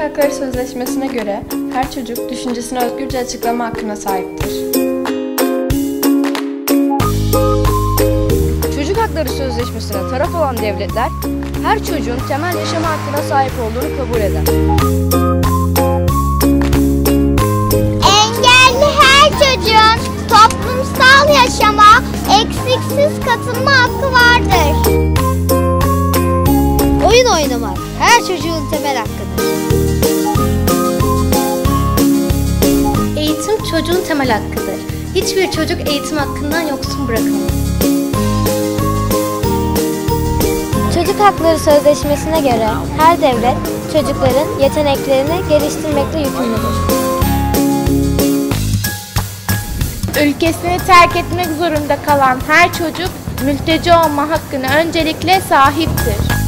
Hakları Sözleşmesi'ne göre her çocuk düşüncesini özgürce açıklama hakkına sahiptir. Çocuk Hakları Sözleşmesi'ne taraf olan devletler, her çocuğun temel yaşam hakkına sahip olduğunu kabul eder. Engelli her çocuğun toplumsal yaşama eksiksiz katılma hakkı vardır. Oyun oynamak her çocuğun temel hakkıdır. Eğitim çocuğun temel hakkıdır. Hiçbir çocuk eğitim hakkından yoksun bırakılmaz. Çocuk Hakları Sözleşmesi'ne göre her devlet çocukların yeteneklerini geliştirmekle yükümlüdür. Ülkesini terk etmek zorunda kalan her çocuk mülteci olma hakkına öncelikle sahiptir.